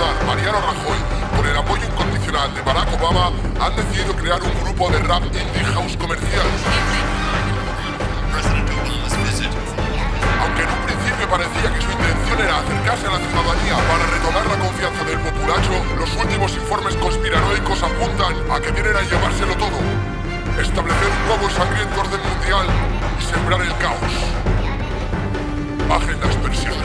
ayudar, Mariano Rajoy, con el apoyo incondicional de Barack Obama, han decidido crear un grupo de rap indie house comercial. Aunque en un principio parecía que su intención era acercarse a la ciudadanía para retomar la confianza del populacho, los últimos informes conspiranoicos apuntan a que vienen a llevárselo todo, establecer un nuevo y sangriento orden mundial y sembrar el caos. Bajen las persianas.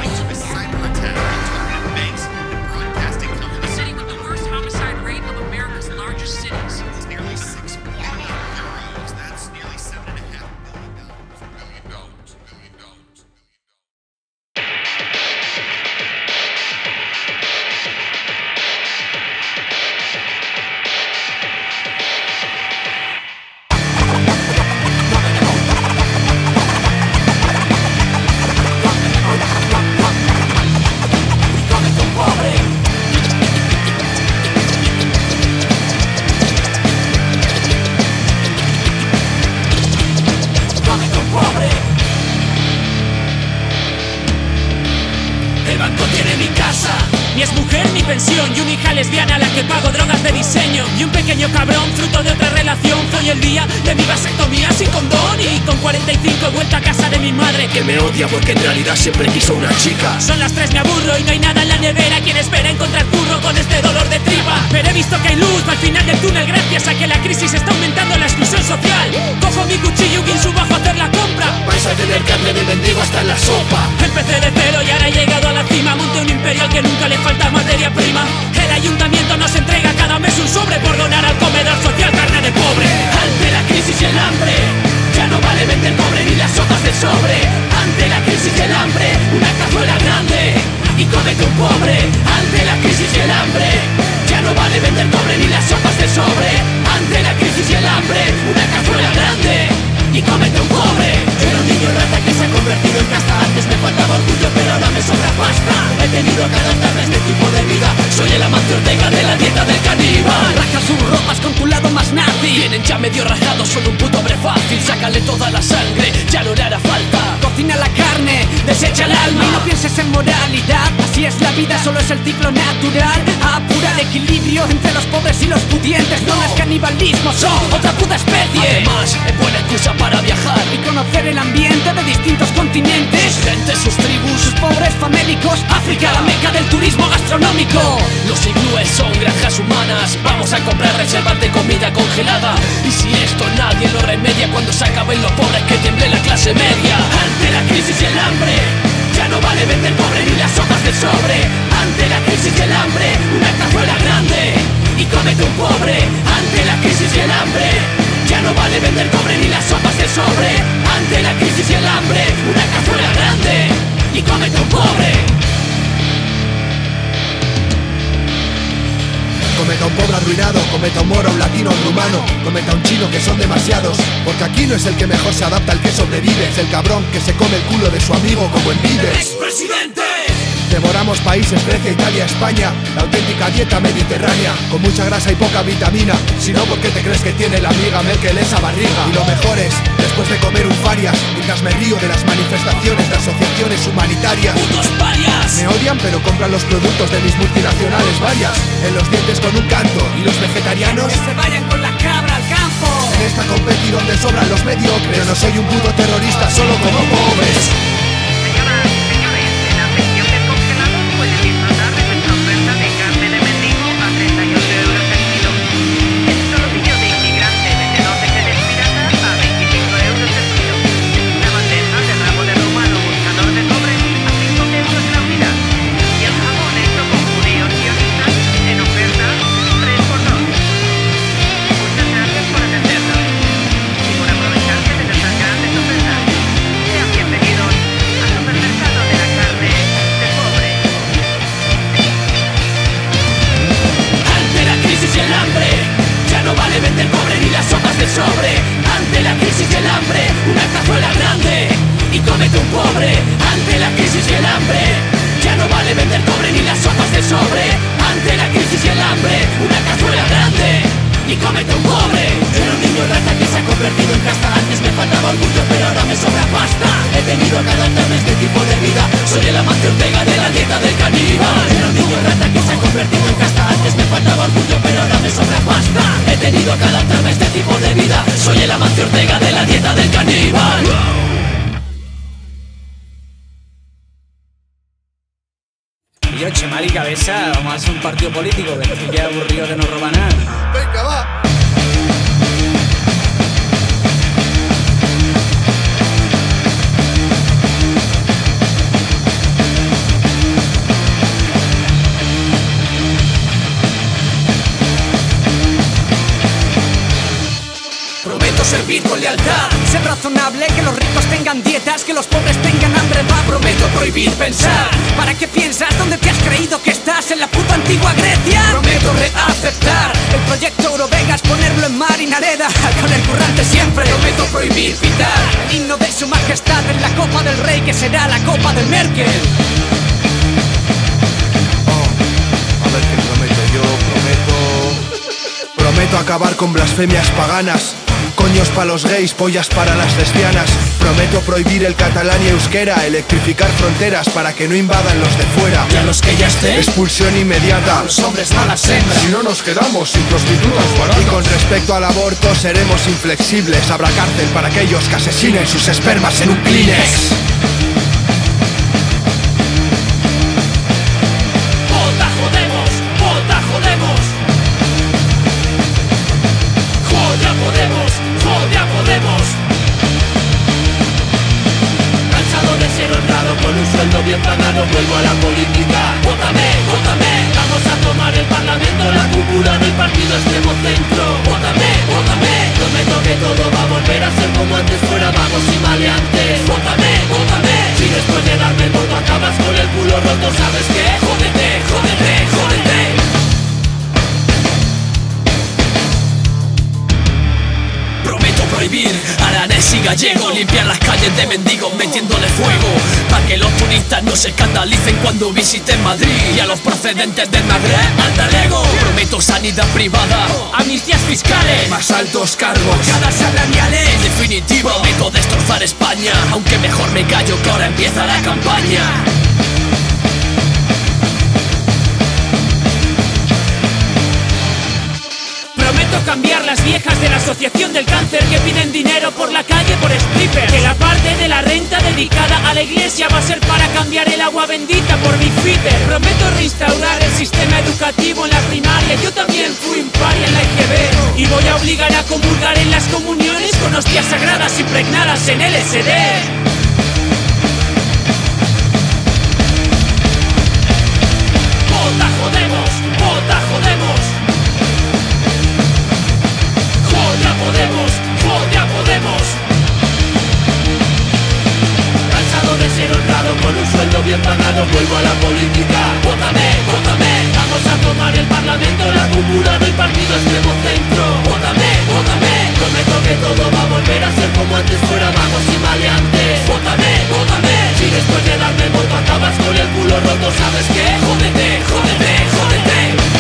Ni es mujer ni pensión, y una hija lesbiana a la que pago drogas de diseño. Y un pequeño cabrón, fruto de otra relación. Fue hoy el día de mi vasectomía sin condón. Y con 45 he vuelto a casa de mi madre, que me odia porque en realidad siempre quiso una chica. Son las 3, me aburro y no hay nada en la nevera. Quien espera encontrar curro con este dolor de tripa. Pero he visto que hay luz al final del túnel gracias a que la crisis está aumentando la exclusión social. Cojo mi cuchillo y subo abajo a hacer la compra. Vais a tener carne de mendigo hasta en la sopa. Empecé de cero y ahora he llegado a la cima. Monté un imperio al que nunca le falta materia prima. El ayuntamiento nos entrega cada mes un sobre por donar al comedor social carne de pobre. Ante la crisis y el hambre, ya no vale vender cobre ni las sopas de sobre. Ante la crisis y el hambre, una cazuela grande y cómete un pobre. Ante la crisis y el hambre, ya no vale vender cobre ni las sopas de sobre. Ante la crisis y el hambre, una cazuela grande y cómete un pobre. Yo era un niño rata que se ha convertido en casta. Antes me faltaba orgullo pero ahora me sobra pasta. He tenido que adaptarme a este tipo de vida. Soy el amante Ortega de la dieta del caníbal. Raja sus ropas con tu lado más nazi. Vienen ya medio rajados, son un puto hombre fácil. Sácale toda la sangre, ya no le hará falta. Cocina la carne, desecha el alma. Y no pienses en moralidad, así es la vida, solo es el ciclo natural. Apura el equilibrio entre los pobres y los pudientes. No es canibalismo, son otra puta especie. Además, es buena excusa para viajar y conocer el ambiente de distintos continentes. Sus gentes, sus tribus, sus pobres famélicos. África, la meca del turismo gastronómico. Los iglúes son granjas humanas. Vamos a comprar reservas de comida congelada. Y si esto nadie lo remedia, cuando se acaben los pobres que tiemble la clase media. Ante la crisis y el hambre, ya no vale vender cobre ni las sopas de sobre. Ante la crisis y el hambre, una cazuela grande y cómete un pobre. Ante la crisis y el hambre, ya no vale vender cobre ni las sopas de sobre. Ante la crisis y el hambre, una cazuela grande y cómete un pobre. Cometa a un pobre arruinado, cometa a un moro, un latino, un rumano, cometa a un chino, que son demasiados. Porque aquí no es el que mejor se adapta el que sobrevive, es el cabrón que se come el culo de su amigo como en Vives. ¡Expresidente! Devoramos países, Grecia, Italia, España, la auténtica dieta mediterránea, con mucha grasa y poca vitamina. Si no, ¿por qué te crees que tiene la amiga Merkel esa barriga? Y lo mejor es, después de comer un farias, mientras me río de las manifestaciones de asociaciones humanitarias. ¡Putos parias! Me odian pero compran los productos de mis multinacionales varias. En los dientes con un canto, y los vegetarianos que se vayan con la cabra al campo. En esta competi donde sobran los mediocres. Yo no soy un puto terrorista, solo como pobres. Sobre, ante la crisis y el hambre, una cazuela grande y cómete un pobre. Ante la crisis y el hambre, ya no vale vender cobre ni las sopas de sobre. Ante la crisis y el hambre, una cazuela grande y cómete un pobre. Yo era un niño rata que se ha convertido en casta. Antes me faltaba orgullo pero ahora me sobra pasta. He tenido que adaptarme a este tipo de vida. Soy el amante Ortega de la dieta del caníbal. Yo era un niño rata que se ha convertido dieta del caníbal. Y yo, Chema y Cabeza, vamos a hacer un partido político, que no se queda aburrido que no roba nada. Venga, va. Prometo servir con lealtad, Ser razonable, que los ricos tengan dietas, que los pobres tengan hambre, va. prometo prohibir pensar, ¿Para qué piensas? ¿Dónde te has creído que estás? ¿En la puta antigua Grecia? prometo reaceptar, El proyecto Eurovegas, ponerlo en Marinareda, con el currante siempre. prometo prohibir pitar, El himno de su majestad en la copa del rey, que será la copa de Merkel. A ver qué prometo yo, prometo acabar con blasfemias paganas, coños pa' los gays, pollas para las lesbianas. Prometo prohibir el catalán y euskera, electrificar fronteras para que no invadan los de fuera. y a los que ya estén, Expulsión inmediata, los hombres malas hembras. Si no nos quedamos sin prostitutas y baratas. con respecto al aborto seremos inflexibles. Habrá cárcel para aquellos que asesinen sus espermas en un Kleenex. Vota Podemos, vota Podemos. Joya Podemos, joya Podemos. Cansado de ser honrado con un sueldo bien pagado, vuelvo a la política. Vótame, vótame, vamos a tomar el parlamento, la cúpula del partido extremo centro. Vótame, vótame, prometo que todo va a volver a ser como antes, fuera vagos y maleantes. Vótame, vótame, si después de darme el voto acabas con el culo roto, ¿sabes qué? Jódete, jódete, jódete. Prometo prohibir aranés y gallego, limpiar las calles de mendigos metiéndole fuego, para que los turistas no se escandalicen cuando visiten Madrid, y a los procedentes del Magreb al talego. Prometo sanidad privada, amnistías fiscales, Más altos cargos, cada salariales. En definitiva, prometo destrozar España, aunque mejor me callo que ahora empieza la campaña. Prometo cambiar las viejas de la Asociación del Cáncer que piden dinero por la calle por strippers. Que la parte de la renta dedicada a la iglesia va a ser para cambiar el agua bendita por Bifitter. Prometo reinstaurar el sistema educativo en la primaria. Yo también fui un paria en la IGB. Y voy a obligar a comulgar en las comuniones con hostias sagradas impregnadas en LSD. Vota Podemos, vota Podemos. Joya Podemos, joya Podemos. Cansado de ser honrado con un sueldo bien pagado, vuelvo a la política. Vótame, vótame, vamos a tomar el parlamento, la cúpula del partido extremo centro. Vótame, vótame, prometo que todo va a volver a ser como antes, fuera vagos y maleantes. Vótame, vótame, si después de darme el voto acabas con el culo roto, ¿sabes qué? Jódete, jódete, jódete.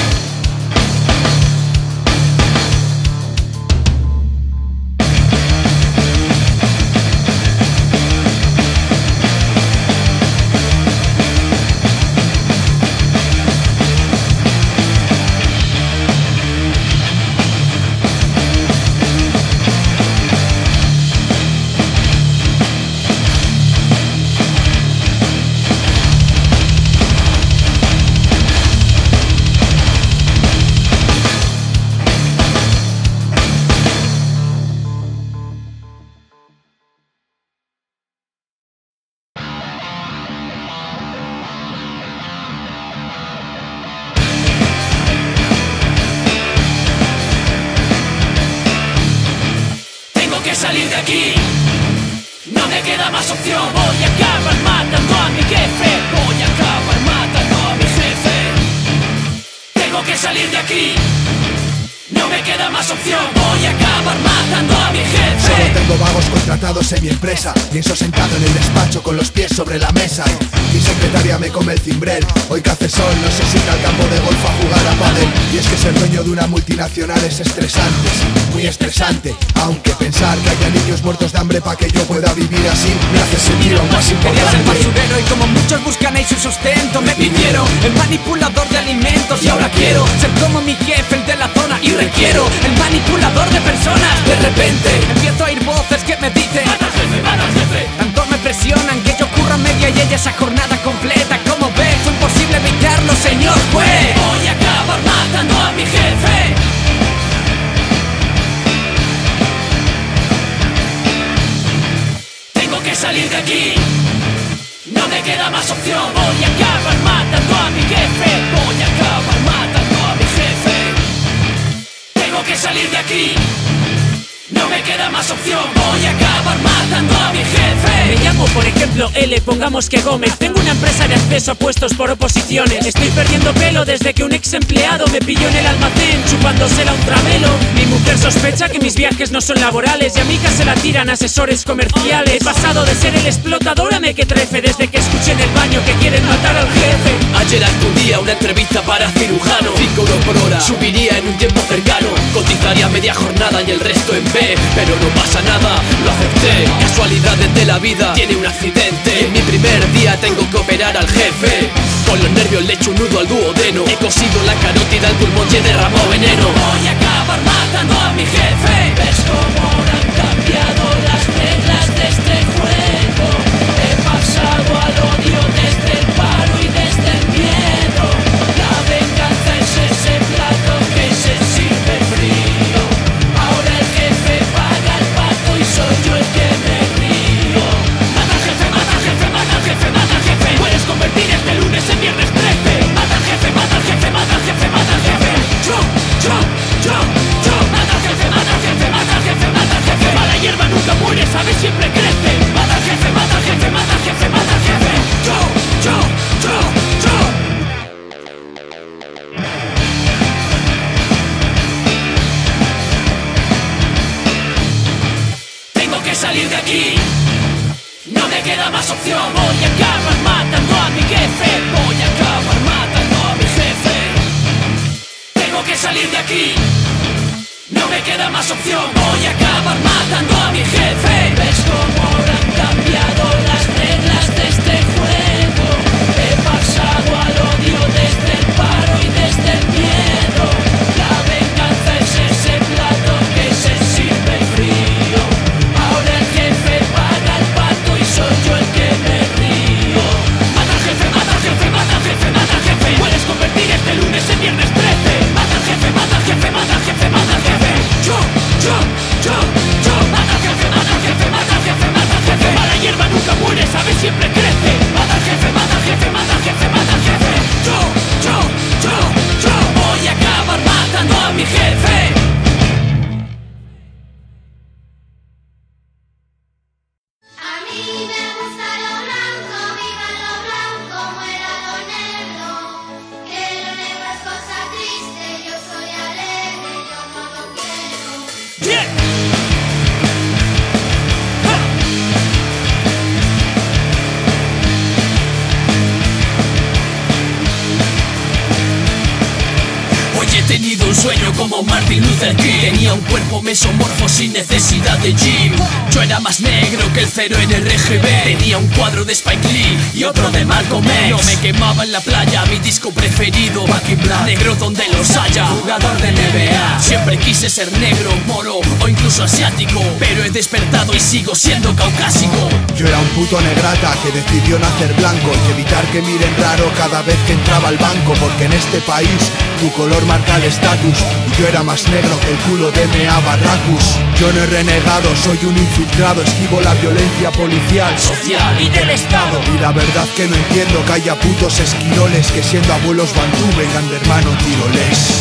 Salir de aquí, no me queda más opción. Voy a acabar matando a mi jefe, voy a acabar matando a mi jefe. Tengo que salir de aquí, no me queda más opción. Voy a acabar matando a mi jefe. Solo tengo vagos contratados en mi empresa. Pienso sentado en el despacho con los pies sobre la mesa. Mi secretaria me come el cimbrel. Hoy que hace sol no sé si ir al campo de golf a jugar a pádel. Y es que ser dueño de una multinacional es estresante, muy estresante. Aunque pensar que haya niños muertos de hambre para que yo pueda vivir así me hace sentir aún más Quería ser importante. basurero y como muchos buscan ahí su sustento, me pidieron el manipulador de alimentos y ahora quiero ser como mi jefe, el de la zona, y requiero el manipulador de personas. De repente empiezo a oír voces que me dicen esa jornada completa. Como ves, fue imposible evitarlo, señor juez. Voy a acabar matando a mi jefe. Tengo que salir de aquí, no me queda más opción. Voy a acabar matando a mi jefe. Voy a acabar matando a mi jefe. Tengo que salir de aquí, no me queda más opción. Voy a acabar matando a mi jefe. Me llamo, por ejemplo, L, pongamos que Gómez. Tengo una empresa de acceso a puestos por oposiciones. Estoy perdiendo pelo desde que un ex empleado me pilló en el almacén chupándosela un travelo. Mi mujer sospecha que mis viajes no son laborales y a mi hija se la tiran asesores comerciales. He pasado de ser el explotador a mequetrefe desde que escuché en el baño que quieren matar al jefe. Ayer acudía a una entrevista para cirujano. 5 euros por hora, subiría en un tiempo cercano. Cotizaría media jornada y el resto en B. Pero no pasa nada, lo acepté. Casualidades de la vida, tiene un accidente. En mi primer día tengo que operar al jefe. Con los nervios le echo un nudo al duodeno. He cosido la carótida al pulmón y he derramado veneno. Voy a acabar matando a mi jefe. ¿Ves cómo han cambiado las reglas de este juego? He pasado al odio desde el paro y desde el miedo. La venganza es ese plato que se sirve frío. Ahora el jefe paga el pato y soy yo el que me río. Mata al jefe, mata al jefe, mata al jefe, mata al jefe. Puedes convertir este lunes en viernes 13. Mata al jefe, mata al jefe, mata al jefe, mata al jefe. Yo. Mata al jefe, mata al jefe, mata al jefe, mata al jefe. Mala hierba nunca muere, sabes, siempre crece. Mata al jefe, mata al jefe, mata al jefe, mata al jefe. Yo. Tengo que salir de aquí, no me queda más opción. Voy a acabar matando a mi jefe. Voy a acabar matando a mi jefe. Tengo que salir de aquí, no me queda más opción. Voy a acabar matando a mi jefe. ¿Ves cómo han cambiado las reglas de este juego? He pasado al odio desde el paro y desde el miedo. La venganza es ese plato que se sirve frío. Ahora el jefe paga el pato y soy yo el que me río. Mata al jefe, mata al jefe, mata al jefe, mata al jefe. Puedes convertir este lunes en viernes 13. Mata al jefe, mata al jefe, mata al jefe, mata al jefe. Yo. Mata al jefe, mata al jefe, mata al jefe, mata al jefe. Mala hierba nunca muere, sabes, siempre crece. Mata al jefe, mata al jefe, mata al jefe, mata al jefe. Yo. Voy a acabar matando a mi jefe. A mí me gusta lo blanco, viva lo blanco, muera lo negro. Que lo negro es cosa triste, yo soy alegre, yo no lo quiero. Yeah. Hoy he tenido un sueño como Martin Luther King. Tenía un cuerpo mesomorfo sin necesidad de gym. Yo era más negro que el cero en RGB. Tenía un cuadro de Spike Lee y otro de Malcolm X. No me quemaba en la playa, mi disco preferido Back in Black, negro donde los haya, jugador de NBA. Siempre quise ser negro, moro o incluso asiático, pero he despertado y sigo siendo caucásico. Yo era un puto negrata que decidió nacer blanco y evitar que miren raro cada vez que entraba al banco, porque en este país tu color marca el estatus y yo era más negro que el culo de M.A. Barracus. Yo no he renegado, soy un infiltrado, esquivo la violencia policial, social y del Estado. Y la verdad que no entiendo que haya putos esquiroles que siendo abuelos bantú vengan de hermano tiroles.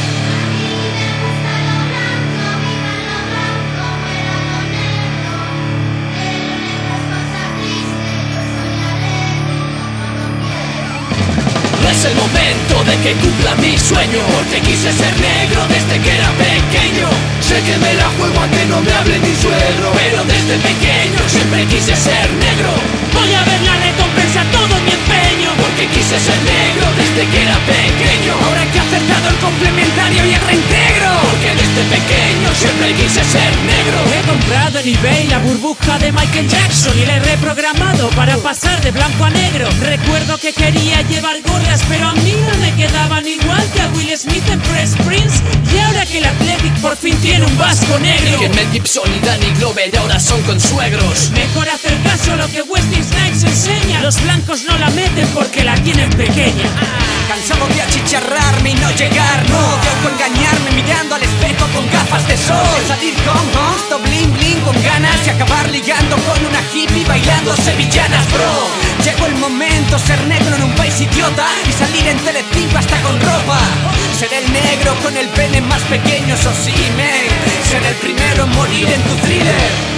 Es el momento de que cumpla mi sueño, porque quise ser negro desde que era pequeño. Sé que me la juego a que no me hable mi suegro, pero desde pequeño siempre quise ser negro. Voy a ver la recompensa a todo mi empeño, porque quise ser negro desde que era pequeño. Ahora que ha acertado el complementario y el reintegro, porque desde pequeño siempre quise ser negro. he comprado en eBay la burbuja de Michael Jackson y la he reprogramado para pasar de blanco a negro. Recuerdo que quería llevar gorras, pero a mí no me quedaban igual que a Will Smith en Fresh Prince. Y ahora que el Athletic por por fin tiene un vasco negro. Que Mel Gibson y Danny Glover ahora son consuegros. Mejor hacer caso a lo que Wesley Snipes enseña. Los blancos no la meten porque la tienen pequeña. Cansado de achicharrarme y no llegar, no de autoengañarme mirando al espejo con gafas de sol. De salir con monstruo bling bling con ganas y acabar ligando con una hippie bailando sevillanas, bro. Llegó el momento, ser negro en un país idiota y salir en Telecinco hasta con ropa. Ser el negro con el pene más pequeño, eso sí, man. Ser el primero en morir en tu thriller.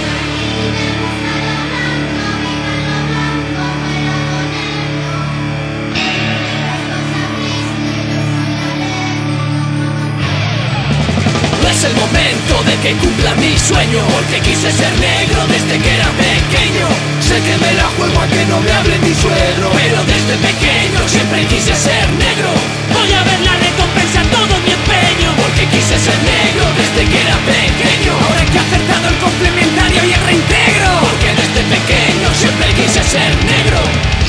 Es el momento de que cumpla mi sueño, porque quise ser negro desde que era pequeño. Sé que me la juego a que no me hable mi suegro, pero desde pequeño siempre quise ser negro. Voy a ver la recompensa a todo mi empeño, porque quise ser negro desde que era pequeño. Ahora que he acertado el complementario y el reintegro, porque desde pequeño siempre quise ser negro.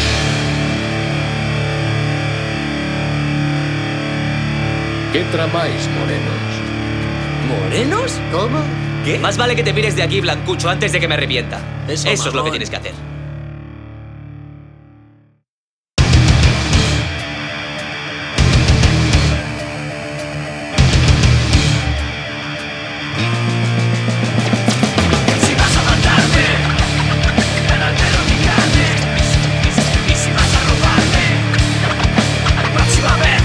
¿Qué tramáis, morenos? ¿Morenos? ¿Cómo? ¿Qué? Más vale que te pires de aquí, Blancucho, antes de que me arrepienta. Eso es lo que tienes que hacer. Si vas a matarme, ven al pelo mi carne. Y si vas a robarme, próxima vez.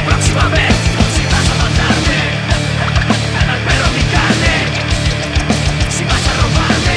Si vas a matarme, ven al pelo mi carne. Si vas a robarme,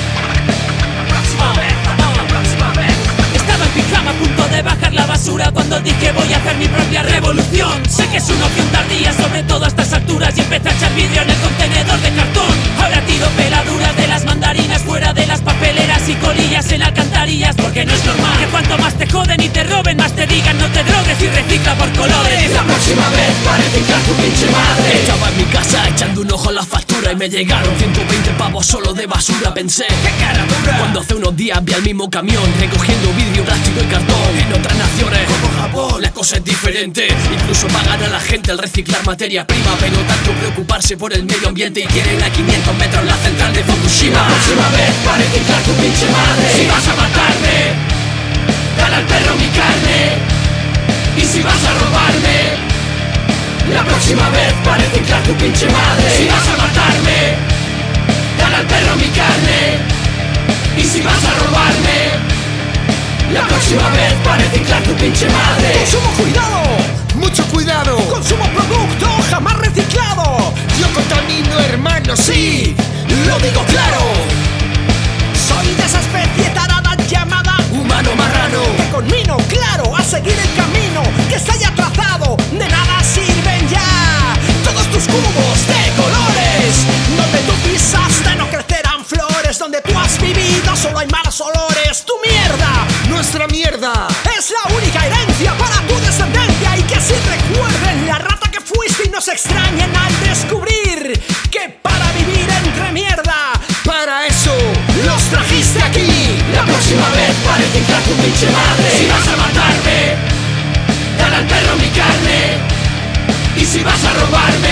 próxima vez. Estaba en pijama a punto de bajar la basura cuando dije voy a hacer mi propia revolución. Sé que es una opción tardía, sobre todo a estas alturas, y empecé a echar vidrio en el contenedor de cartón. Ahora tiro peladuras de las mandarinas fuera de las papeleras y colillas en alcantarillas, porque no es normal que cuanto más te joden y te roben, más te digan no te drogues y recicla por colores. La próxima vez para reciclar tu pinche madre. Estaba en mi casa echando un ojo a la factura y me llegaron 120 pavos solo de basura. Pensé, ¡qué cara dura! Cuando hace unos días vi al mismo camión recogiendo vidrio, plástico y cartón. En otras naciones, como Japón, la cosa es diferente. Incluso pagan a la gente el reciclar materia prima, pero tanto preocuparse por el medio ambiente y quieren a 500 metros la central de Fukushima. La próxima vez para reciclar tu pinche madre. Si vas a matarme, dale al perro mi carne. Y si vas a robarme, la próxima vez para reciclar tu pinche madre. Si vas a matarme, dale al perro mi carne. Y si vas a robarme, la próxima vez para reciclar tu pinche madre. Consumo cuidado, mucho cuidado. Consumo producto jamás reciclado. Yo contamino, hermano, sí, lo digo claro. Soy de esa especie tarada llamada humano marrano, que conmino, claro, a seguir el camino que se haya trazado. De nada sirven ya todos tus cubos de colores. Donde tú pisaste no crecerán flores. Donde tú has vivido solo hay malos olores. Tu mierda, nuestra mierda, es la única herencia para tu descendencia. Y que así recuerden la rata que fuiste y nos extrañen al descubrir que para vivir entre mierda, para eso los trajiste aquí. La próxima vez para reciclar tu pinche madre. Si vas a matarme, dale al perro mi carne. Y si vas a robarme,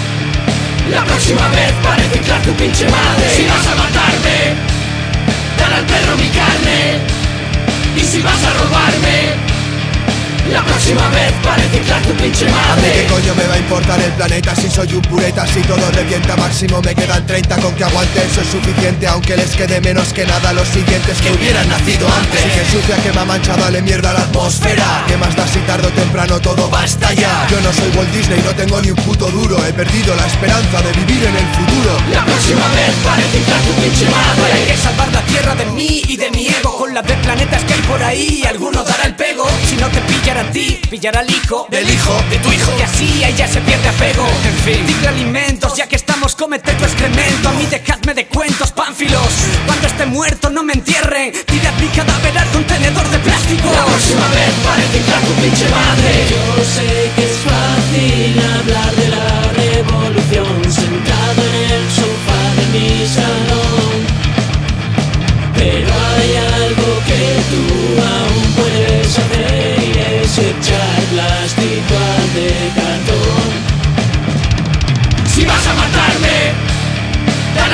la próxima vez para reciclar tu pinche madre. Si vas a matarme, dale al perro mi carne. Y si vas a robarme, la próxima vez para reciclar tu pinche madre. ¿Qué coño me va a importar el planeta si soy un pureta? Si todo revienta, máximo me quedan 30. Con que aguante eso es suficiente, aunque les quede menos que nada a los siguientes que hubieran nacido antes. Si que sucia que me ha manchado, dale mierda a la atmósfera. ¿Qué más da si tarde o temprano todo va a estallar? Yo no soy Walt Disney, no tengo ni un puto duro. He perdido la esperanza de vivir en el futuro. La próxima vez para reciclar tu pinche madre. Hay que salvar la tierra de mí y de mi ego. Con las de planetas que hay por ahí, alguno dará el pego. Si no te pillará a ti, pillará al hijo del hijo de tu hijo. Y así ella se pierde apego. En fin, digo alimentos, ya que estamos, cómete tu excremento. A mí dejadme de cuentos, pánfilos. Cuando esté muerto no me entierren. Tirad mi cadáver al contenedor de plástico. La próxima vez para reciclar tu pinche madre. Yo sé que es fácil hablar de la revolución sentado en el sofá de mi salón, pero hay algo que tú aún puedes hacer y es echar plástico al de cartón. Si vas a matar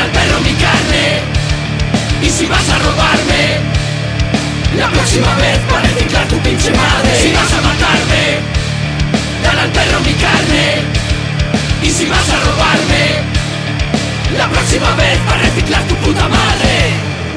al perro mi carne. Y si vas a robarme, la próxima vez para reciclar tu pinche madre. Si vas a matarme, dale al perro mi carne. Y si vas a robarme, la próxima vez para reciclar tu puta madre.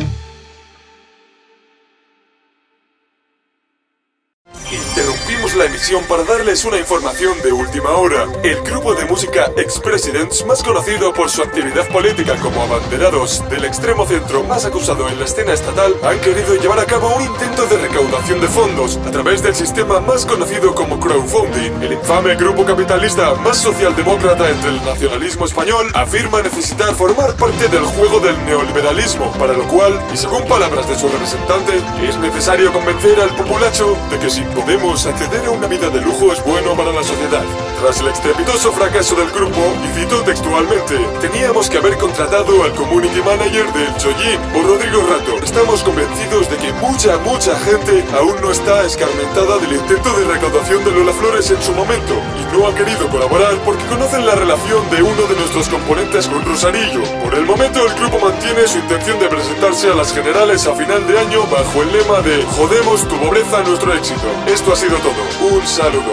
Interrumpimos la emisión para darles una información de última hora. El grupo de música Ex-Presidents, más conocido por su actividad política como abanderados del extremo centro más acusado en la escena estatal, han querido llevar a cabo un intento de recaudación de fondos a través del sistema más conocido como crowdfunding. El infame grupo capitalista más socialdemócrata entre el nacionalismo español afirma necesitar formar parte del juego del neoliberalismo, para lo cual, y según palabras de su representante, es necesario convencer al populacho de que si podemos acceder a una vida de lujo es bueno para la sociedad. Tras el estrepitoso fracaso del grupo, y cito textualmente, teníamos que haber contratado al community manager del Chollín o Rodrigo Rato. Estamos convencidos de que mucha gente aún no está escarmentada del intento de recaudación de Lola Flores en su momento y no ha querido colaborar porque conocen la relación de uno de nuestros componentes con Rosarillo. Por el momento el grupo mantiene su intención de presentarse a las generales a final de año bajo el lema de "Jodemos tu pobreza, nuestro éxito". Esto ha sido todo. Un saludo.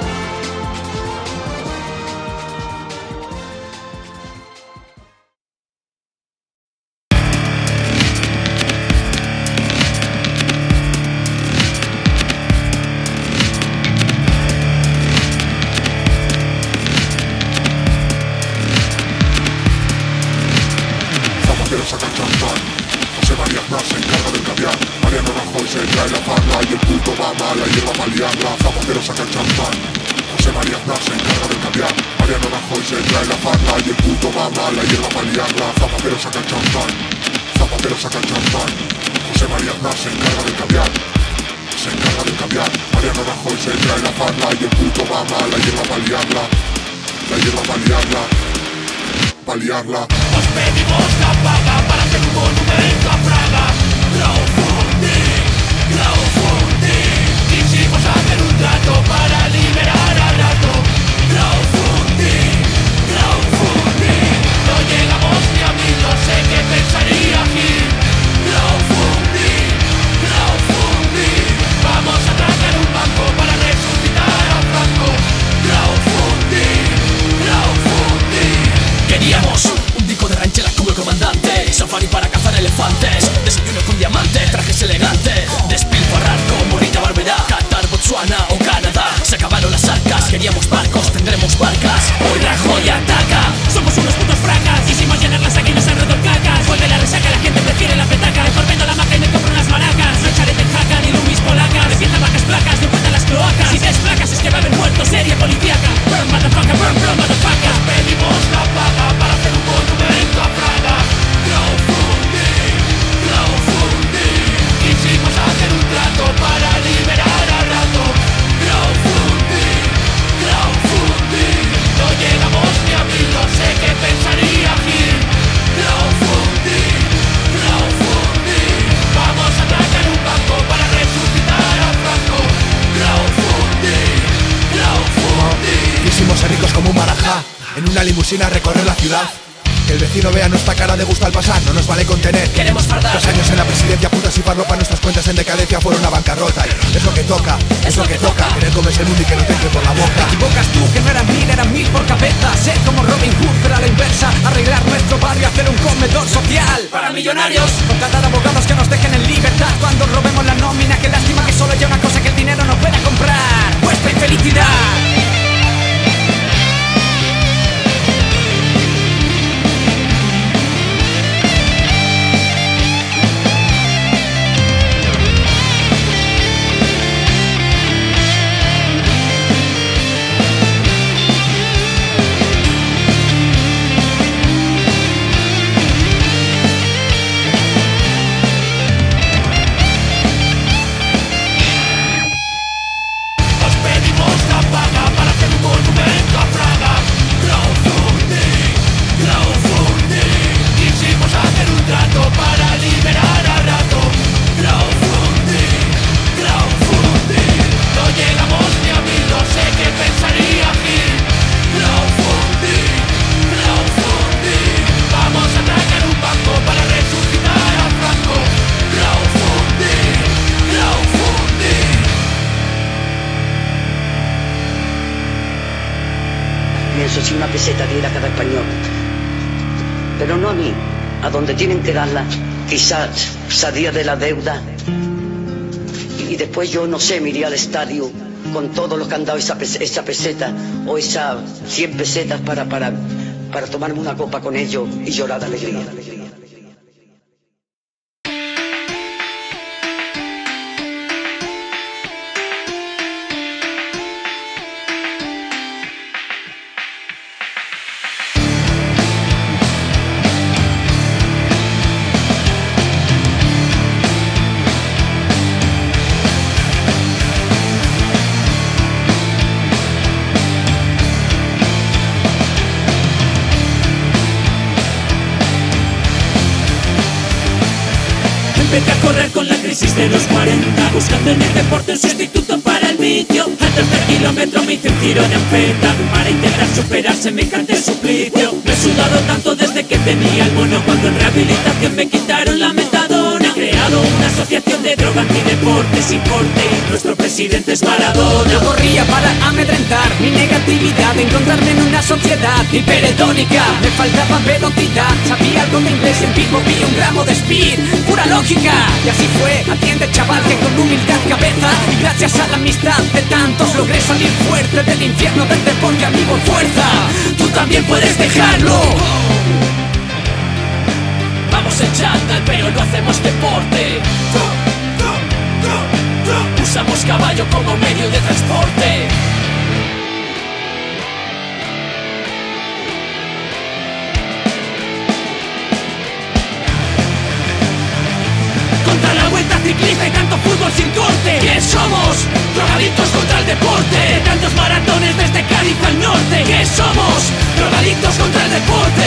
Zapatero saca champán, José María Aznar se encarga del caviar, Mariano Rajoy se trae la farra y el puto mama la hierba para liarla. Zapatero saca champán, José María Aznar se encarga del caviar, Mariano Rajoy se trae la farra y el puto mama la hierba para liarla. Zapatero saca champán, Zapatero saca champán, José María Aznar se encarga del caviar, se encarga del caviar, Mariano Rajoy se trae la farra y el puto mama la hierba para liarla, la hierba para liarla, para liarla. Os pedimos la paga para hacer un monumento a Fraga. Crowdfunding, crowdfunding. Quisimos hacer un trato para liberar al rato. Crowdfunding, crowdfunding. No llegamos ni a 1000, no sé qué pensaría Gil. Crowdfunding, crowdfunding. Vamos a atracar un banco para resucitar a Franco. Crowdfunding, crowdfunding. Queríamos un disco de rancheras como el comandante, safari para cazar elefantes, desayuno con diamantes, trajes elegantes, despilfarrar como Rita Barberá, Qatar, Botswana o Canadá. Se acabaron las arcas, queríamos barcos, tendremos barcas. Hoy Rajoy ataca, Somos unos putos fracas. Quisimos llenar las águilas alrededor cacas. Vuelve la resaca, la gente prefiere la petaca. Mejor vendo la maca y me compro unas maracas. No echaré de jaca ni lumis polacas. Empiezan vacas placas, de vuelta a las cloacas. Si ves placas es que va a haber muerto, serie policíaca. Burn, motherfucker, burn, burn, motherfucker. Pedimos la paga para hacer un monumento a Fraga. Crowdfunding, crowdfunding. Quisimos hacer un trato para liberar al rato. Crowdfunding, crowdfunding. No llegamos ni a 1000, no sé qué pensaría Gil. Crowdfunding, crowdfunding. Vamos a atracar un banco para resucitar a Franco. Crowdfunding, crowdfunding. Quisimos ser ricos como un marajá, en una limusina recorrer la ciudad. Que el vecino vea nuestra cara de gusto al pasar, no nos vale contener. queremos fardar. 2 años en la presidencia, putas y farlopa, nuestras cuentas en decadencia fueron una bancarrota. Y es lo que toca, es lo que toca. Querer comerse el mundo y que no te entre por la Te boca. equivocas tú, que no eran 1000, eran 1000 por cabeza. Ser como Robin Hood, pero a la inversa. Arreglar nuestro barrio, hacer un comedor social Para millonarios. Contratar abogados que nos dejen en libertad cuando robemos la nómina. Qué lástima que solo haya una cosa que el dinero no pueda comprar: vuestra infelicidad. pienso si una peseta diera cada español. Pero no a mí, a donde tienen que darla, quizás salía de la deuda. Y después yo, no sé, me iría al estadio con todos los que han dado esa peseta o esas 100 pesetas para tomarme una copa con ellos y llorar de alegría. Empecé a correr con la crisis de los 40, buscando en el deporte un sustituto para el vicio. Al tercer kilómetro me hice un tiro de anfeta, para intentar superar semejante suplicio. Me he sudado tanto desde que tenía el mono, cuando en rehabilitación me quitaron la metadona. He creado una asociación de droga antideporte sin corte, y nuestro presidente es Maradona. Yo corría para amedrentar mi negatividad, encontrarme en una sociedad hiperetónica. Me faltaba velocidad, sabía algo de inglés y en vivo vi 1 gramo de speed, pura lógica. Y así fue, atiende chaval que con humildad cabeza y gracias a la amistad de tantos logré salir fuerte del infierno del deporte, amigo, fuerza. Tú también puedes dejarlo. Vamos en chándal pero no hacemos deporte. Usamos caballo como medio de transporte. Contra la vuelta ciclista y tanto fútbol sin corte. ¿Qué somos? Drogadictos contra el deporte. Tantos maratones desde Cádiz al norte. ¿Qué somos? Drogadictos contra el deporte.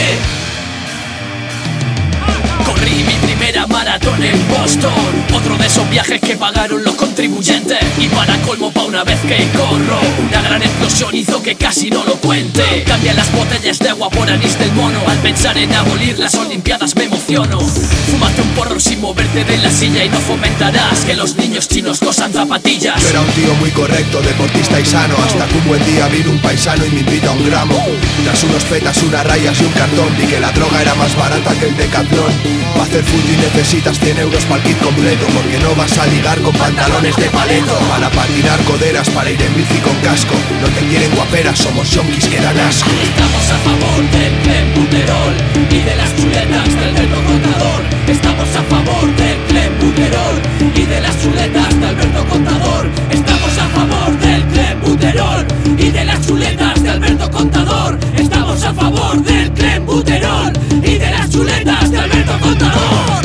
Corrí mi primera maratón en Boston, otro de esos viajes que pagaron los contribuyentes. Y para colmo, pa' una vez que corro, una gran explosión hizo que casi no lo cuente. Cambian las botellas de agua por anís del mono. Al pensar en abolir las olimpiadas me emociono. Fúmate un porro sin moverte de la silla y no fomentarás que los niños chinos cosan zapatillas. Yo era un tío muy correcto, deportista y sano, hasta que un buen día vino un paisano y me invita a 1 gramo. Tras unos petas, unas rayas y un cartón, vi que la droga era más barata que el Decathlon. Pa' hacer footing necesitas 100 euros para el kit completo, porque no vas a ligar con pantalones de paleto. Para patinar coderas, para ir en bici con casco, no te quieren guaperas, somos yonkis que dan asco. Estamos a favor del clenbuterol y de las chuletas del Alberto Contador. Estamos a favor del clenbuterol y de las chuletas de Alberto Contador. Estamos a favor del clenbuterol y de las chuletas de Alberto Contador. Estamos a favor del clenbuterol y de las chuletas de Alberto Contador.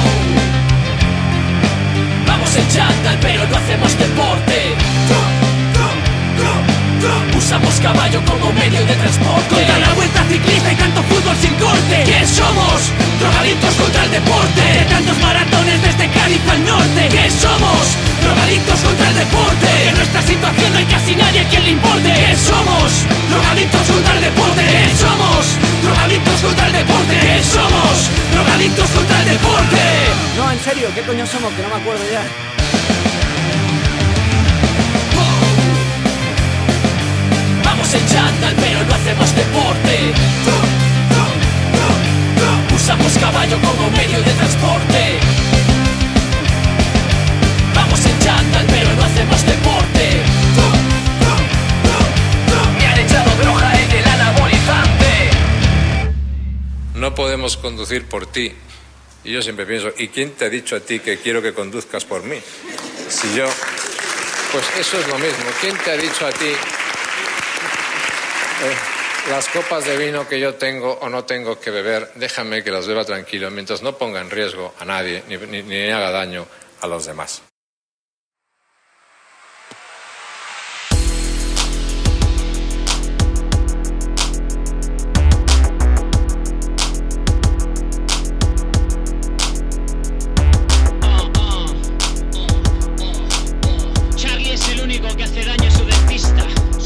Vamos en chándal pero no hacemos deporte. Usamos caballo como medio de transporte. Contra la vuelta ciclista y tanto fútbol sin corte. ¿Qué somos? Drogadictos contra el deporte. Tantos maratones desde Cádiz al norte. ¿Qué somos? Drogadictos contra el deporte. En nuestra situación no hay casi nadie a quien le importe. ¿Qué somos? Drogadictos contra el deporte. ¿Qué somos? Drogadictos contra el deporte. ¿Qué somos? Drogadictos contra el deporte. No, en serio, ¿qué coño somos? Que no me acuerdo ya. Vamos en chándal pero no hacemos deporte. Usamos caballo como medio de transporte. Vamos en chándal pero no hacemos deporte. Me han echado droga en el anabolizante. No podemos conducir por ti. Y yo siempre pienso, ¿y quién te ha dicho a ti que quiero que conduzcas por mí? Si yo... Pues eso es lo mismo. ¿Quién te ha dicho a ti las copas de vino que yo tengo o no tengo que beber? Déjame que las beba tranquilo, mientras no ponga en riesgo a nadie ni haga daño a los demás. Charlie es el único que hace daño a su dentista.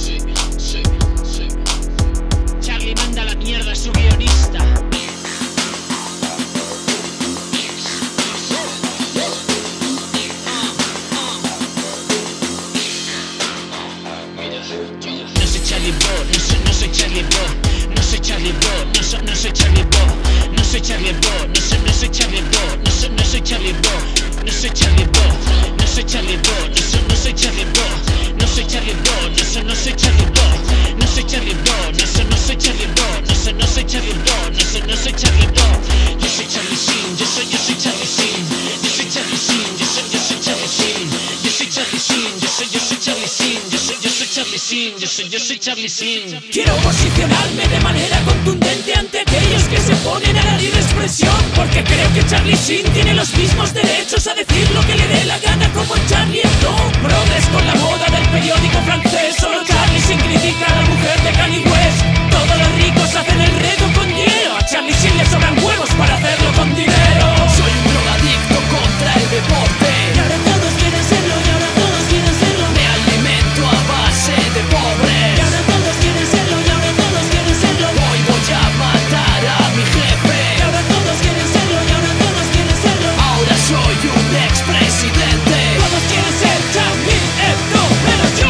Charlie manda a la mierda a su guionista. soy Charlie Hebdo, no soy Charlie Hebdo, no soy Charlie Hebdo, no soy Charlie Hebdo, no soy Charlie Hebdo, no soy Charlie Hebdo, no soy Charlie Hebdo, no soy Charlie Hebdo, no soy Charlie Hebdo, no soy Charlie Hebdo, no soy Charlie Hebdo, no soy Charlie Hebdo, no soy Charlie Hebdo, no soy Charlie Hebdo, no soy Charlie Hebdo, yo soy Charlie Sheen, yo soy Charlie Sheen, yo soy Charlie Sheen, yo soy Charlie Sheen, yo soy Charlie Sheen, yo soy Charlie Sheen, yo soy Charlie Sheen, yo soy Charlie Sheen. Quiero posicionarme de manera contundente ante aquellos que se oponen a la libre expresión, porque creo que Charlie Sheen tiene los mismos derechos a decir lo que le dé la gana como Charlie Hebdo. Progres con la moda del periódico francés, solo Charlie Sheen critica a la mujer de Kanye West. Todos los ricos hacen el reto con hielo, a Charlie Sheen le sobran huevos para hacerlo con dinero. Soy un drogadicto contra el deporte, y ahora todos quieren serlo, y ahora todos quieren serlo. me alimento a base de pobres, Y ahora todos quieren serlo, y ahora todos quieren serlo. hoy voy a matar a mi jefe, Y ahora todos quieren serlo, y ahora todos quieren serlo. ahora soy un expresidente. Todos quieren ser Charlie Hebdo, pero yo.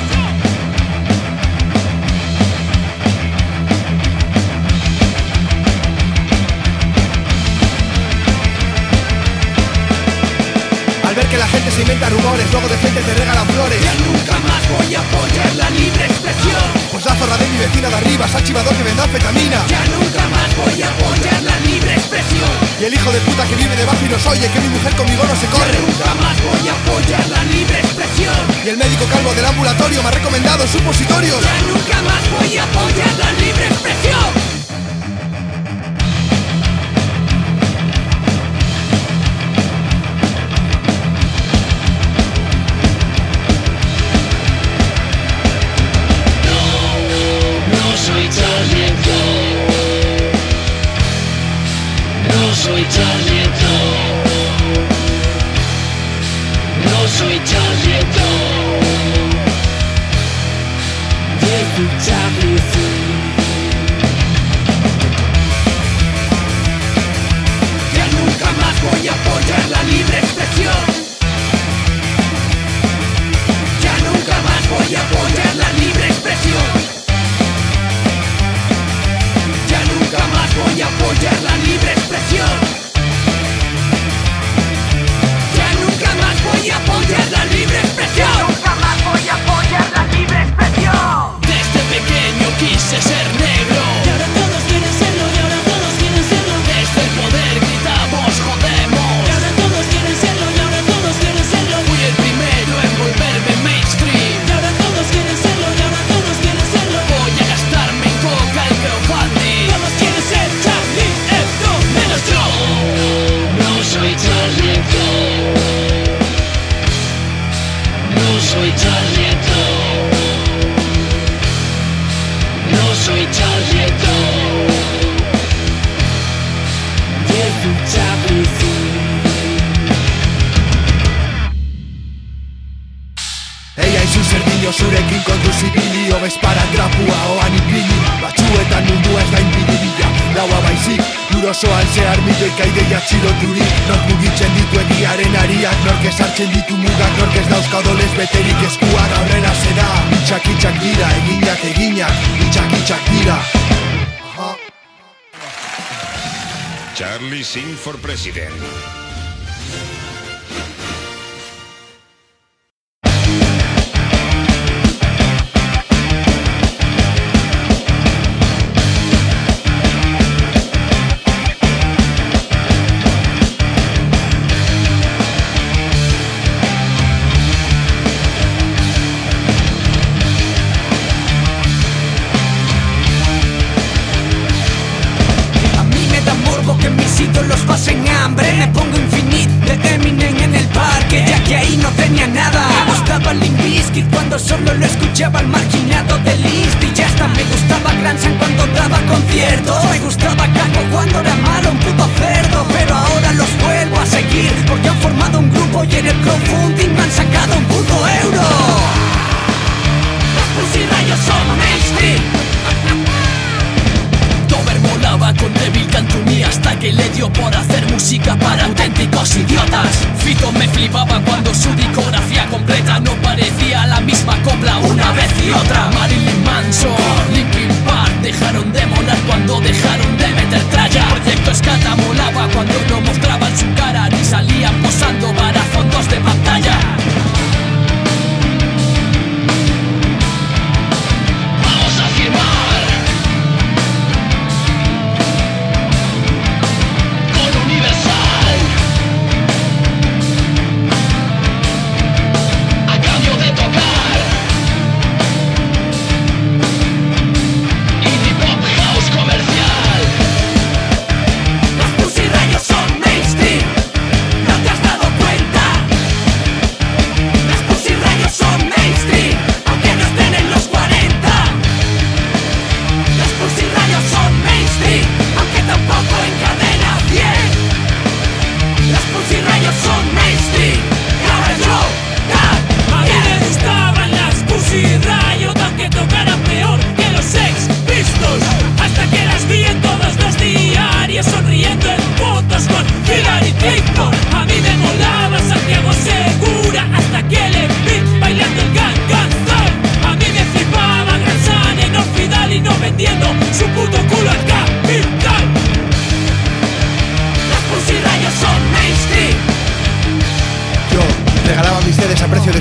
Al ver que la gente se inventa rumores, luego de frente te regalan flores. Ya nunca más voy a apoyar la libre expresión. Pues la zorra de mi vecina de arriba es archivador que vende anfetamina. Ya nunca más voy a apoyar la libre expresión. Y el hijo de puta que vive debajo y nos oye, que mi mujer conmigo no se Ya corre. nunca más voy a apoyar la libre expresión. Y el médico calvo del ambulatorio me ha recomendado supositorios. Ya nunca más voy a apoyar la libre expresión. No soy Charlie Hebdo. No soy Charlie Hebdo. No soy Charlie Hebdo. Charlie Sheen. Ya nunca más voy a apoyar la libre expresión. Ya nunca más voy a apoyar la libre expresión. Ya nunca más voy a apoyar la libre expresión. Ya nunca más voy a apoyar la libre expresión. Nunca más voy a apoyar la libre expresión. Desde pequeño quise ser negro. Y ahora todos quieren serlo, y ahora todos quieren serlo. Desde el poder gritamos jodemos. Y ahora todos quieren serlo, y ahora todos quieren serlo. Fui el primero en volverme mainstream. Y ahora todos quieren serlo, y ahora todos quieren serlo. Voy a gastarme en coca y crowdfunding. Todos quieren ser Charlie Hebdo, menos yo. No soy Charlie Hebdo. No soy Charlie Hebdo. No soy Charlie Hebdo. Charlie Sheen. Eia izu zer dio zurekin kontu zibilio bezpara trapua oan ipini. Batzuetan mundu ez da inbidibila, laua baizik Lurosoan zehar milioika ideia txiloturik. Nork mugitzen ditu egiaren ariak, nork ezartzen ditu mugak, nork ez dauzka odolez beterik eskuak. Aurrera zera, itxak dira, eginak, itxak dira. Charlie Sheen for President. Los pasen hambre, me pongo infinito de Eminem en el parque, ya que ahí no tenía nada. Me gustaba Limp Bizkit cuando solo lo escuchaba el marginado del East. Y ya hasta me gustaba Grandson cuando daba conciertos. Me gustaba Caco cuando era malo, un puto cerdo. Pero ahora los vuelvo a seguir porque han formado un grupo y en el crowdfunding me han sacado un puto euro. Los Pussy Rayos son mainstream. Dover volaba con Devil Cantoni hasta que le dio por hacer música para auténticos idiotas. Fito me flipaba cuando su discografía completa no parecía la misma copla una vez y otra. Marilyn Manson, Linkin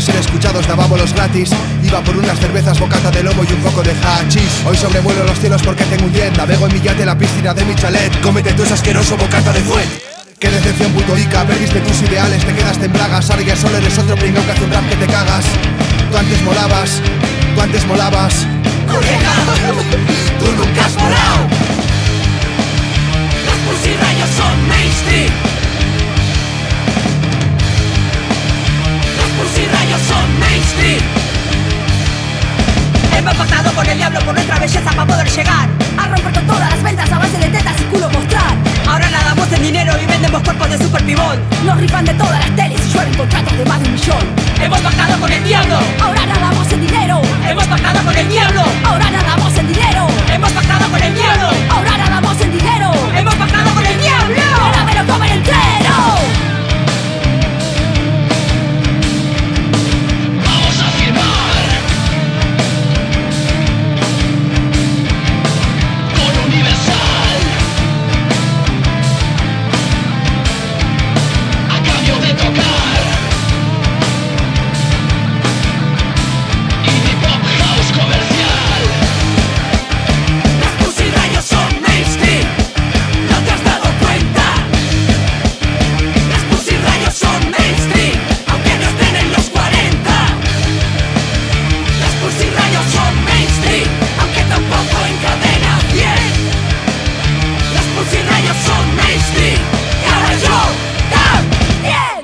de ser escuchados dábamos los gratis. Iba por unas cervezas, bocata de lomo y un poco de hachís. Hoy sobrevuelo los cielos porque tengo un jet. Navego en mi yate en la piscina de mi chalet. Cómete tú ese asqueroso bocata de fuet. Qué decepción putorica, perdiste tus ideales, te quedaste en bragas. Ahora ya solo eres otro pringao que hace un rap que te cagas. Tú antes molabas, colega, tú nunca has molado. Los pusirrayos son mainstream. Los pusirrayos son mainstream. Hemos pactado con el diablo por nuestra belleza para poder llegar a romper con todas las ventas a base de tetas y culo mostrar. Ahora nadamos en dinero y vendemos cuerpos de super pibón. Nos rifan de todas las teles y llueven contratos de más de 1 millón. Hemos pactado con el diablo. Ahora nadamos en dinero. Hemos pactado con el diablo. Ahora nadamos en dinero. Hemos pactado con el diablo. Ahora nadamos en dinero. Hemos pactado con el diablo. Ahora me lo comen entero. Vamos a firmar con Universal a cambio de tocar Indie Pop House comercial. Los pusirrayos son mainstream, ¿no te has dado cuenta? Los pusirrayos son mainstream, aunque no estén en los 40. Los pusirrayos son mainstream, aunque tampoco encadena 100. Los pusirrayos son mainstream, y ahora yo también.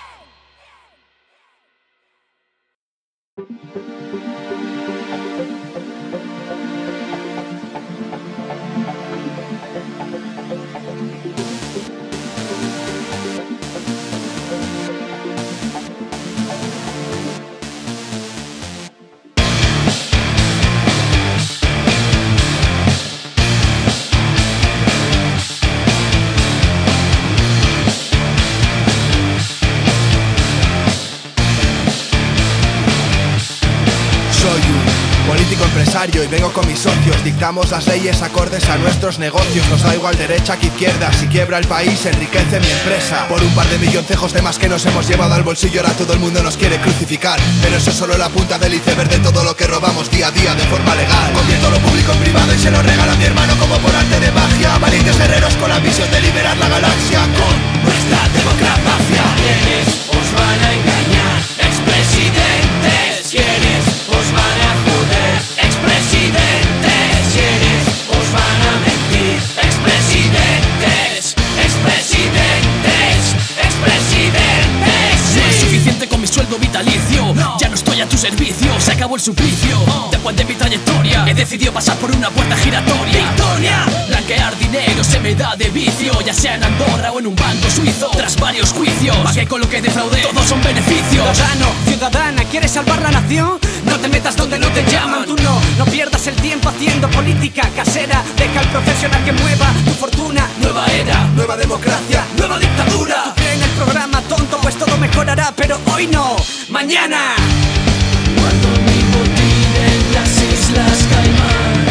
Soy un político empresario y vengo con mis socios. Dictamos las leyes acordes a nuestros negocios. Nos da igual derecha que izquierda. Si quiebra el país, enriquece mi empresa. Por un par de milloncejos de más que nos hemos llevado al bolsillo, ahora todo el mundo nos quiere crucificar. Pero eso es solo la punta del iceberg de todo lo que robamos día a día de forma legal. Convierto lo público en privado y se lo regalo a mi hermano como por arte de magia. Valientes guerreros con la misión de liberar la galaxia con nuestra democracia. ¿Quiénes os van a engañar? Expresidentes. ¿Quiénes os van a joder? Expresidentes. ¿Quiénes os van a mentir? Expresidentes. Expresidentes. Expresidentes. No es suficiente con mi sueldo vitalicio. Ya no estoy a tu servicio, se acabó el suplicio. Después de mi trayectoria he decidido pasar por una puerta giratoria. ¡Victoria! Blanquear dinero se me da de vicio, ya sea en Andorra o en un banco suizo. Tras varios juicios, pa' que con lo que defraudé todos son beneficios. Ciudadano, ciudadana, ¿quieres salvar la nación? No te metas donde no te llaman. Tú no pierdas el tiempo haciendo política casera. Deja al profesional que mueva tu fortuna. Nueva era, nueva democracia, nueva dictadura. Tú crees en el programa tonto, pues todo mejorará. Pero hoy no, mañana. Cuando mi botín en las Islas Caimán,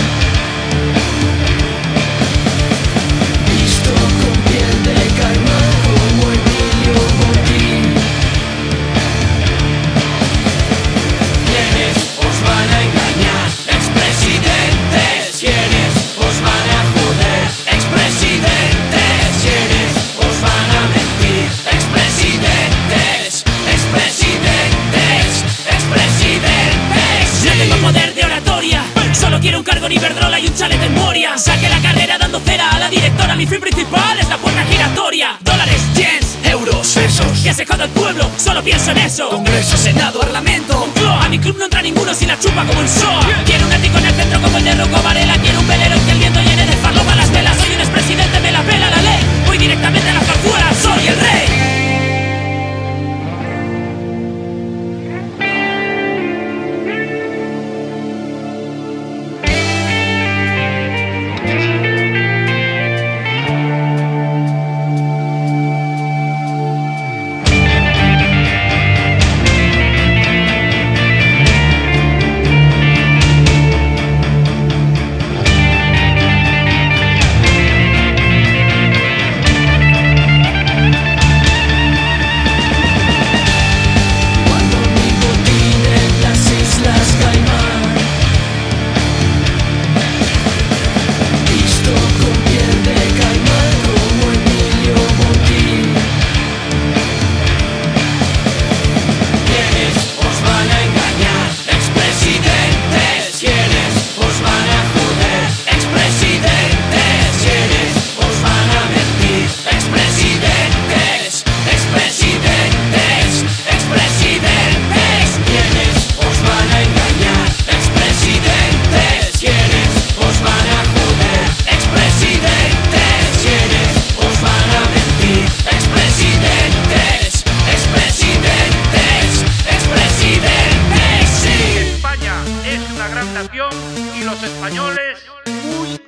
visto con piel de caimán como Emilio Botín. ¿Quiénes os van a engañar? Expresidentes. ¿Quiénes os van a joder? Expresidentes. ¿Quiénes os van a mentir? Expresidentes. Expresidentes. Expresidentes. No tengo poder de oratoria, solo quiero un cargo en Iberdrola y un chalet en Moria. Saqué la carrera dando cera a la directora. Mi fin principal es la puerta giratoria. Dólares, yens, euros, pesos. Que se joda el pueblo, solo pienso en eso. Congreso, Senado, Parlamento, Moncloa. A mi club no entra ninguno si la chupa como en SOA. Quiero un ático en el centro como el de Rocco Varela. Quiero un velero en que el viento llene de farlopa las velas. Soy un expresidente, me la pela la ley. Voy directamente a la zarzuela, soy el rey.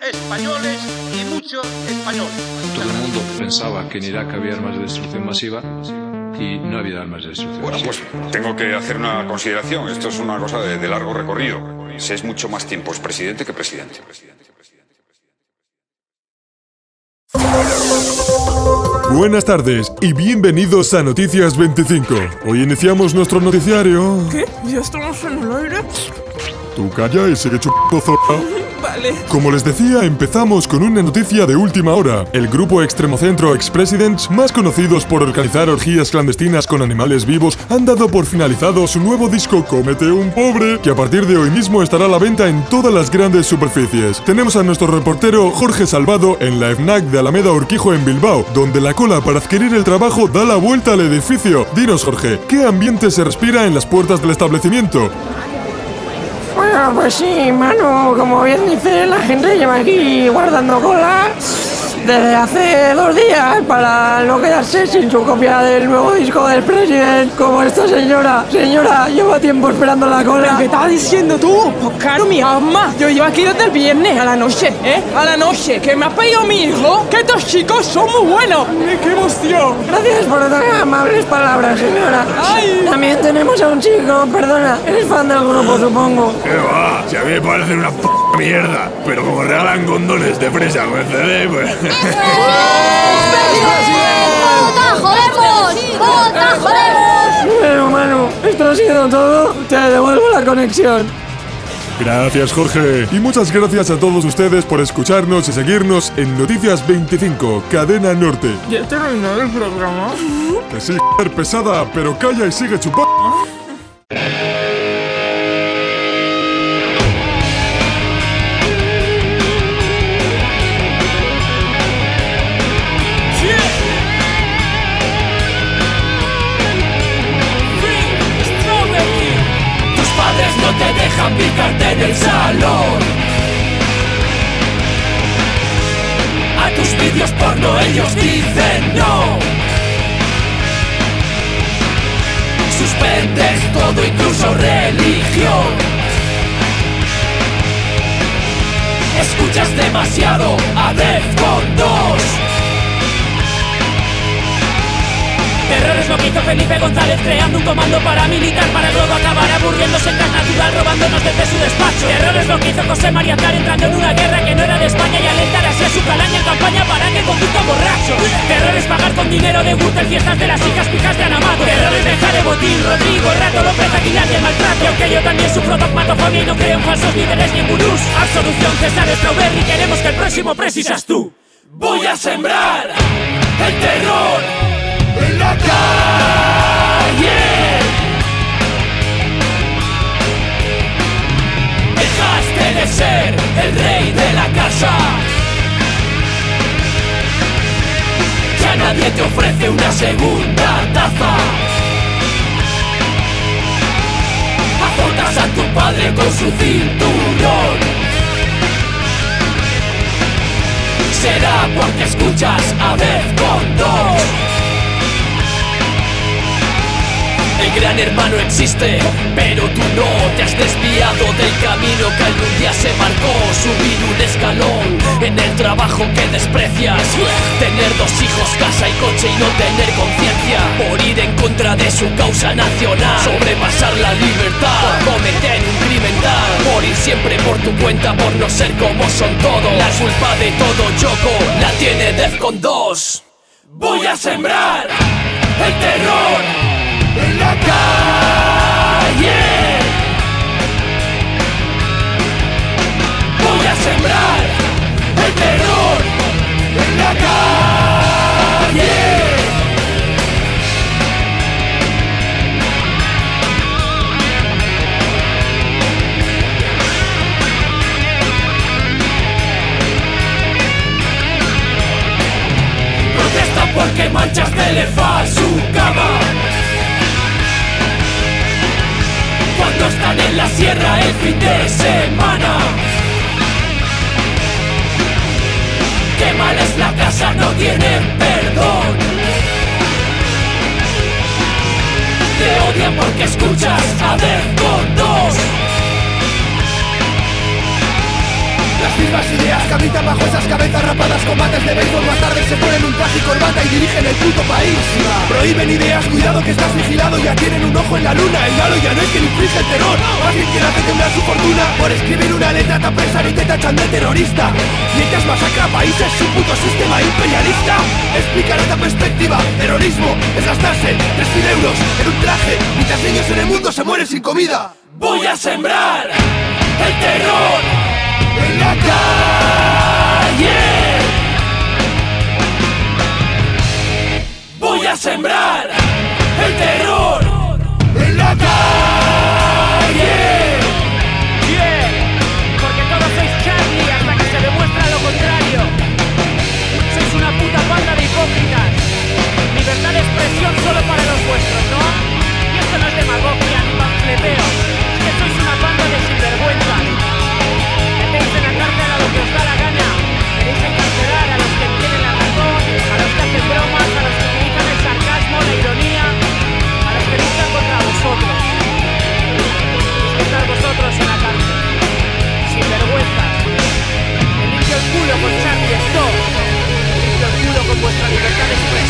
españoles y muchos españoles. Todo el mundo pensaba que en Irak había armas de destrucción masiva y no había armas de destrucción masiva. Pues tengo que hacer una consideración. Esto es una cosa de largo recorrido. Se es mucho más tiempo expresidente que presidente. Buenas tardes y bienvenidos a Noticias 25. Hoy iniciamos nuestro noticiario. ¿Qué? ¿Ya estamos en el aire? Tú calla y sigue chupando zorra. Vale. Como les decía, empezamos con una noticia de última hora. El grupo Extremocentro Ex-Presidents, más conocidos por organizar orgías clandestinas con animales vivos, han dado por finalizado su nuevo disco Cómete un Pobre, que a partir de hoy mismo estará a la venta en todas las grandes superficies. Tenemos a nuestro reportero Jorge Salvado en la FNAC de Alameda Urquijo en Bilbao, donde la cola para adquirir el trabajo da la vuelta al edificio. Dinos, Jorge, ¿qué ambiente se respira en las puertas del establecimiento? Bueno, pues sí, Manu, como bien dice, la gente lleva aquí guardando cola desde hace 2 días para no quedarse sin su copia del nuevo disco del President, como esta señora. Señora, lleva tiempo esperando la cola. ¿Qué estás diciendo tú? Pues claro, mi alma. Yo llevo aquí desde el viernes a la noche, A la noche, que me ha pedido mi hijo, que estos chicos son muy buenos. ¡Qué emoción! Gracias por tan amables palabras, señora. ¡Ay! También tenemos a un chico, perdona, eres fan del grupo, supongo. ¿Qué va? Si a mí me parece una p*** mierda, pero como regalan condones de fresa con el CD, pues... ¡Vota, jodemos! ¡Vota, jodemos! Bueno, Manu, esto ha sido todo. Te devuelvo la conexión. Gracias, Jorge. Y muchas gracias a todos ustedes por escucharnos y seguirnos en Noticias 25, Cadena Norte. ¿Ya terminó el programa? Que sí, pesada, pero calla y sigue chupando. No te dejan picarte en el salón. A tus vídeos porno ellos dicen no. Suspendes todo, incluso religión. Escuchas demasiado a Defcon 2. Terror es lo que hizo Felipe González, creando un comando paramilitar para luego acabar aburriéndose en gas natural, robándonos desde su despacho. Terror es lo que hizo José María Aznar, entrando en una guerra que no era de España y alentar así a su calaña en campaña para que conduzca borrachos. Terror es pagar con dinero de Gürtel fiestas de las hijas pijas de Anamato. Terror es dejar de Botín, Rodrigo, Rato, López Aguilar y el maltrato. Y aunque yo también sufro dogmatofobia y no creo en falsos líderes ni en gurús, absolución César Strawberry, queremos que el próximo presi seas tú. Voy a sembrar el terror en la calle. Dejaste de ser el rey de la casa. Ya nadie te ofrece una segunda taza. Azotas a tu padre con su cinturón. Será porque escuchas a Defcon 2. El gran hermano existe, pero tú no te has desviado del camino que algún día se marcó. Subir un escalón en el trabajo que desprecias, tener 2 hijos, casa y coche y no tener conciencia, por ir en contra de su causa nacional, sobrepasar la libertad, por cometer un crimen tal, por ir siempre por tu cuenta, por no ser como son todos. La culpa de todo Yoko la tiene Defcon 2. Voy a sembrar el terror en la calle. Voy a sembrar el terror en la calle. Protesta porque manchas de lefa su cama. Cuando están en la sierra el fin de semana. Qué mal es la casa, no tienen perdón. Te odian porque escuchas a Defcon 2. Las mismas ideas que habitan bajo esas cabezas rapadas con bates de béisbol. Más tarde se ponen un traje y corbata y dirigen el puto país. Prohíben ideas, cuidado que estás vigilado. Ya tienen un ojo en la luna. El malo ya no es quien inflige el terror, más bien quien hace temblar su fortuna. Por escribir una letra te apresan y te tachan de terrorista. Mientras masacra países su puto sistema imperialista. Explicar esta perspectiva. Terrorismo es gastarse 3.000 euros en un traje mientras niños en el mundo se mueren sin comida. Voy a sembrar el terror en la calle. Voy a sembrar el terror en la calle. Yeah, porque todos sois Charlie hasta que se demuestra lo contrario. Sois una puta banda de hipócritas. Libertad de expresión solo para los vuestros, ¿no? Y esto no es demagogia ni panfleteo. Es que sois una banda de sinvergüenzas. Metéis en la cárcel a lo que os da la gana. Queréis encarcelar a los que tienen la razón, a los que hacen bromas, a los que utilizan el sarcasmo, la ironía, a los que luchan contra vosotros. Estar vosotros en la cárcel. Sinvergüenzas. Me limpio el culo con Charlie Hebdo. Me limpio el culo con vuestra libertad de expresión.